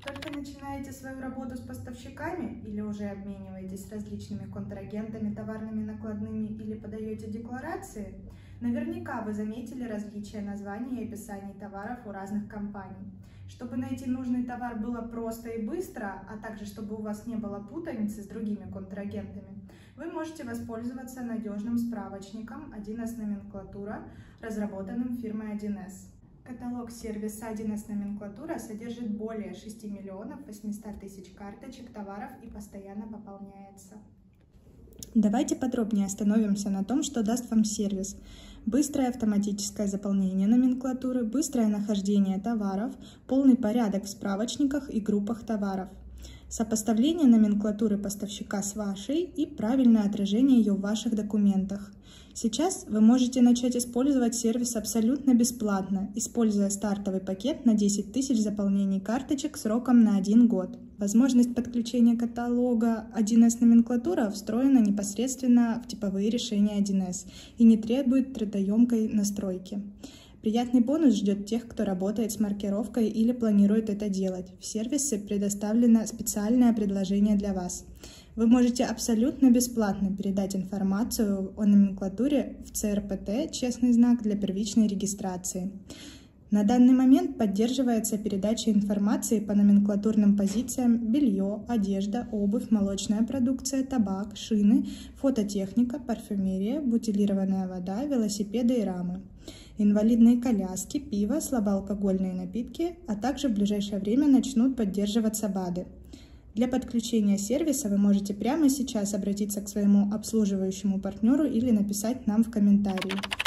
Только начинаете свою работу с поставщиками или уже обмениваетесь с различными контрагентами, товарными накладными или подаете декларации? Наверняка вы заметили различия названий и описаний товаров у разных компаний. Чтобы найти нужный товар было просто и быстро, а также чтобы у вас не было путаницы с другими контрагентами, вы можете воспользоваться надежным справочником 1С номенклатура, разработанным фирмой 1С. Каталог сервиса 1С номенклатура содержит более 6 миллионов 800 тысяч карточек товаров и постоянно пополняется. Давайте подробнее остановимся на том, что даст вам сервис. Быстрое автоматическое заполнение номенклатуры, быстрое нахождение товаров, полный порядок в справочниках и группах товаров, сопоставление номенклатуры поставщика с вашей и правильное отражение ее в ваших документах. Сейчас вы можете начать использовать сервис абсолютно бесплатно, используя стартовый пакет на 10 тысяч заполнений карточек сроком на 1 год. Возможность подключения каталога 1С номенклатура встроена непосредственно в типовые решения 1С и не требует трудоемкой настройки. Приятный бонус ждет тех, кто работает с маркировкой или планирует это делать. В сервисе предоставлено специальное предложение для вас. Вы можете абсолютно бесплатно передать информацию о номенклатуре в ЦРПТ «Честный знак» для первичной регистрации. На данный момент поддерживается передача информации по номенклатурным позициям белье, одежда, обувь, молочная продукция, табак, шины, фототехника, парфюмерия, бутилированная вода, велосипеды и рамы, инвалидные коляски, пиво, слабоалкогольные напитки, а также в ближайшее время начнут поддерживаться БАДы. Для подключения сервиса вы можете прямо сейчас обратиться к своему обслуживающему партнеру или написать нам в комментарии.